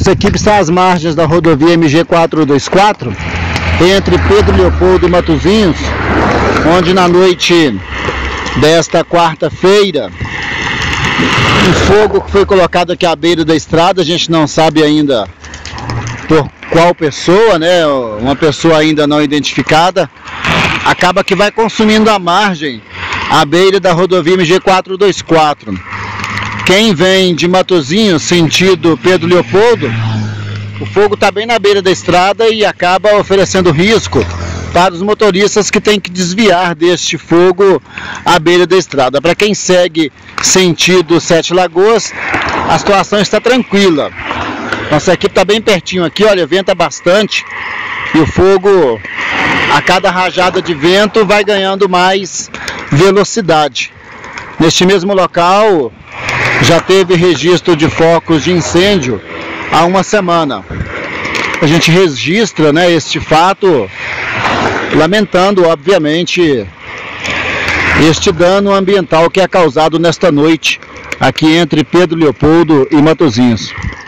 Nossa equipe está às margens da rodovia MG 424, entre Pedro Leopoldo e Matozinhos, onde na noite desta quarta-feira, um fogo que foi colocado aqui à beira da estrada, a gente não sabe ainda por qual pessoa, né? Uma pessoa ainda não identificada, acaba que vai consumindo a margem à beira da rodovia MG 424. Quem vem de Matozinhos, sentido Pedro Leopoldo, o fogo está bem na beira da estrada e acaba oferecendo risco para os motoristas que têm que desviar deste fogo à beira da estrada. Para quem segue sentido Sete Lagoas, a situação está tranquila. Nossa equipe está bem pertinho aqui, olha, venta bastante e o fogo, a cada rajada de vento, vai ganhando mais velocidade. Neste mesmo local, já teve registro de focos de incêndio há uma semana. A gente registra, né, este fato, lamentando, obviamente, este dano ambiental que é causado nesta noite aqui entre Pedro Leopoldo e Matozinhos.